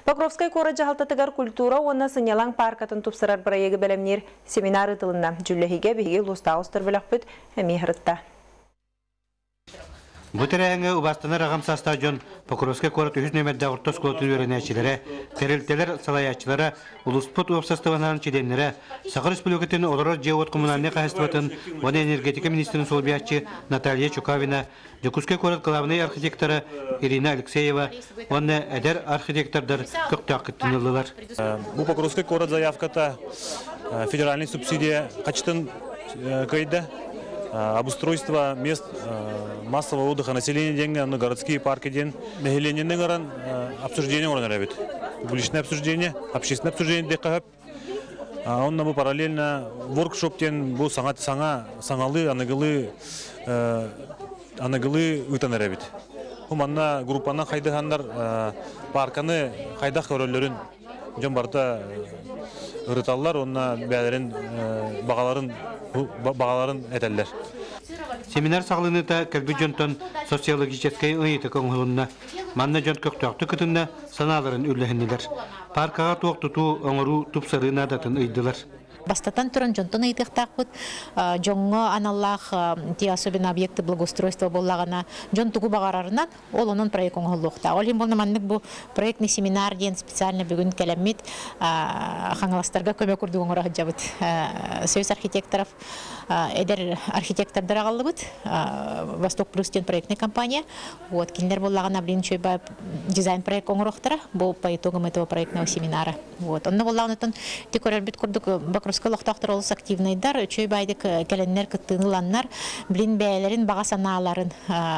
Покровскай кора жахалтатыгар культура онна сынялаң паркатын тупсырар проегі бәлемнер семинары тылында жүлләхиге беге лустаустыр білақпыт әме ғырытта. Бұтырәңі ұбастаны рағамса стадион Покровскай кора түйіз нөмірді ұртос колотын өрінәшілері, тәрілтелер салаячылары, ұлыспыт ұпсастыванан чеденлері, Сақыр Республикатын олары жеуот коммунальный қағыстыватын, оны энергетика министрінің солбиятчы Наталья Чукавина, Жокускай кора главный архитекторы Ирина Алексеева, оны әдер архитектордар көктақ күттінілілер. Бұл Покровскай кора заявката федеральный субсидия қачтын көйді. Обустройство мест массового отдыха населения деньги на городские парки день населения обсуждение уровня публичное обсуждение, общественное обсуждение декаб. Он нам параллельно воркшоп день был сангалы анагылы утанарабит. Уманна группана хайдахандар парканы хайдах рөллерин жомбарта ырыталлар, онна бәлерин бағаларын әтәлләр. Семинар сағлыныта кәлбі жонтон социологическай ұйыты көңілінна, манна жон көктөктү күтінна саналарын үлләхіннелер. Паркаға тоқ тұту оңыру тұпсарына датын ұйдылар. Бастатан туран жонтон ыйтыктакпыт, жоңго аналлах те особенно объекты благоустройства боллагана жон тугу багарарынан ол онун проект оңголукта. Ол эми болманнык бу проектный семинар ден специально бүгүн келемит хаңаластарга көмөк курду оңора жабыт. Союз архитекторов эдер архитектордор агалыбыт. Восток плюс ден проектный компания. Вот киндер боллагана блин чөйба дизайн проект оңороктара бу по итогам этого проектного семинара. Вот. Онно боллаганытын декорербит курдук Покровскай лохтактыр олыс активнайдар, чөй байдык келеннер кыттыныланнар, блин бәйлерин баға саналарын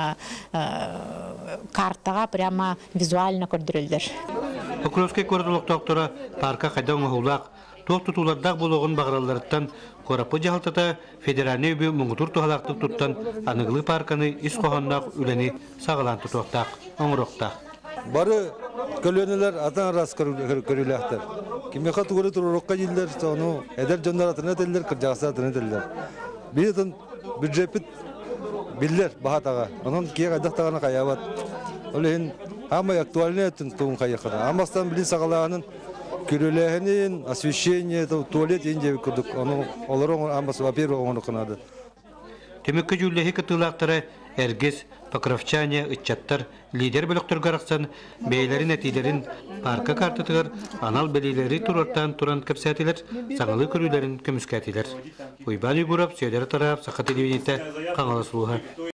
картаға прямо визуально көрдірілдір. Покровскай кора лохтактыры парка қайда оңғылақ, тоқ тұтулардағы болуғын бағыраларыттан Корапы жағалтата федеральный өбі мұңғытур тұғалақтық тұттан анығылы парканы ис қоғаннақ үләне сағылан тұтуақтақ, оңырықтақ. Бары көлөнелер атан рас көрүләктер. Кимге хатугыры турурукка жилдер, сону эдер жондар атына телдер, кыржакса атына телдер. Бирден бюджет биллер бахатага. Онун кие кайдактагана каябат. Олен хамы актуальный тун кайякада. Амастан билин сагалаганын көрүләһенин освещение, туалет инде курдук. Ону олорон амасы во-первых ону кынады. Темекке жүлләһи кытылактары әргез, покровчане, ытчаттар, лидер бөлөктөр гараксан, бейлерин әтилерин парка картытыгар, анал белейлери турартан туран кепсәтилер, саңалы көрүлерин көмүскәтилер. Уйбан үйгурап, сөйдер тарап, сақат телевидениетте қаңалы сұлуға.